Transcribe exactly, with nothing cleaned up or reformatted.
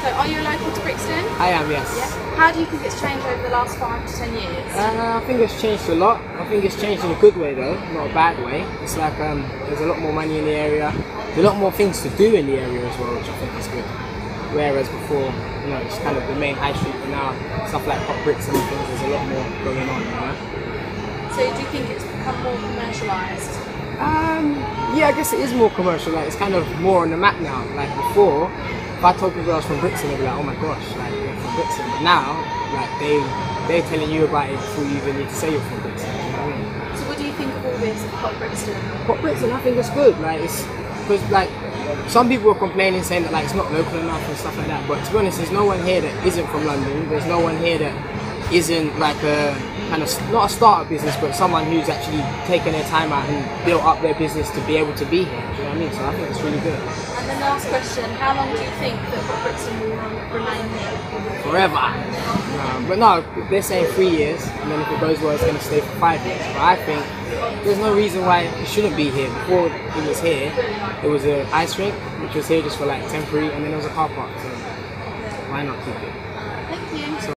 So are you local to Brixton? I am, yes. Yeah. How do you think it's changed over the last five to ten years? Uh, I think it's changed a lot. I think it's changed in a good way though, not a bad way. It's like um, there's a lot more money in the area, there's a lot more things to do in the area as well, which I think is good. Whereas before, you know, it's kind of the main high street, but now stuff like Hot Bricks and things, there's a lot more going on, you know? So do you think it's become more commercialised? Um, yeah, I guess it is more commercial, like it's kind of more on the map now. Like before, if I told people I was from Brixton, they'd be like, oh my gosh, like you're from Brixton. But now, like they, they're telling you about it before you even need to say you're from Brixton, you know what I mean? So what do you think of all this, of Hot Brixton? Hot Brixton, I think it's good, like it's, because like, some people are complaining saying that like it's not local enough and stuff like that, but to be honest, there's no one here that isn't from London, there's no one here that isn't like a kind of, not a startup business, but someone who's actually taken their time out and built up their business to be able to be here, do you know what I mean? So I think it's really good. And the last question, how long do you think that Hot Brixton will remain here? Forever. No, but no, they're saying three years, and then if it goes well, it's going to stay for five years. But I think there's no reason why it shouldn't be here. Before it was here, there was an ice rink, which was here just for like temporary, and then there was a car park. So why not keep it? Thank you. So